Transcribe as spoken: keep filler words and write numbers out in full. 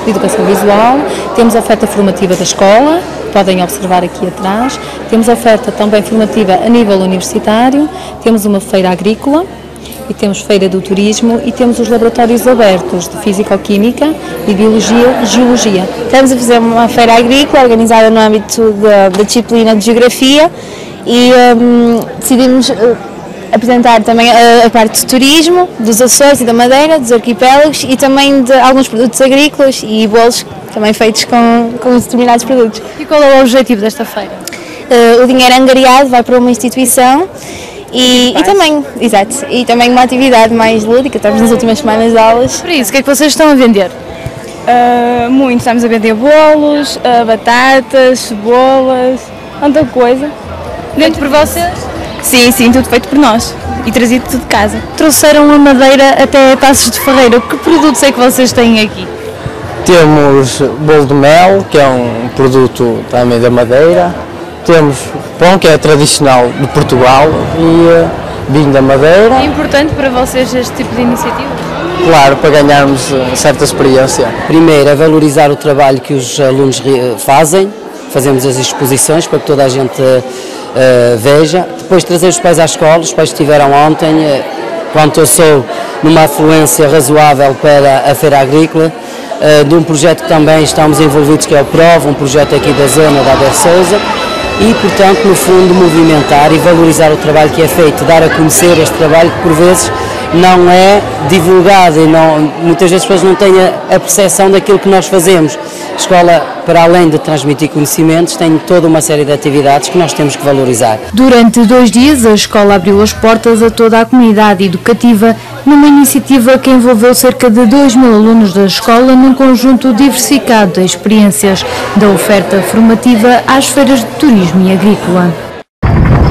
de educação visual, temos a oferta formativa da escola, podem observar aqui atrás, temos a oferta também formativa a nível universitário, temos uma feira agrícola, e temos feira do turismo e temos os laboratórios abertos de Físico-Química e Biologia e Geologia. Estamos a fazer uma feira agrícola organizada no âmbito da, da disciplina de Geografia e um, decidimos uh, apresentar também a, a parte de turismo, dos Açores e da Madeira, dos arquipélagos e também de alguns produtos agrícolas e bolos também feitos com, com determinados produtos. E qual é o objetivo desta feira? Uh, o dinheiro angariado vai para uma instituição E, e também, exato, e também uma atividade mais lúdica, estamos nas últimas semanas de aulas. Para isso, o que é que vocês estão a vender? Uh, muito, estamos a vender bolos, uh, batatas, cebolas, tanta coisa. Feito por vocês? Sim, sim, tudo feito por nós e trazido tudo de casa. Trouxeram a madeira até Passos de Ferreira, que produtos é que vocês têm aqui? Temos bolo de mel, que é um produto também da Madeira. Temos pão, que é tradicional de Portugal, e uh, vinho da Madeira. É importante para vocês este tipo de iniciativa? Claro, para ganharmos uh, certa experiência. Primeiro é valorizar o trabalho que os alunos fazem, fazemos as exposições para que toda a gente uh, veja. Depois trazer os pais à escola, os pais estiveram ontem, uh, quanto eu sou numa afluência razoável para a Feira Agrícola, uh, de um projeto que também estamos envolvidos, que é o PROV, um projeto aqui da zona da Ader Sousa. E, portanto, no fundo, movimentar e valorizar o trabalho que é feito, dar a conhecer este trabalho que, por vezes, não é divulgado e não, muitas vezes as pessoas não têm a, a percepção daquilo que nós fazemos. A escola, para além de transmitir conhecimentos, tem toda uma série de atividades que nós temos que valorizar. Durante dois dias, a escola abriu as portas a toda a comunidade educativa numa iniciativa que envolveu cerca de dois mil alunos da escola num conjunto diversificado de experiências, da oferta formativa às feiras de turismo e agrícola.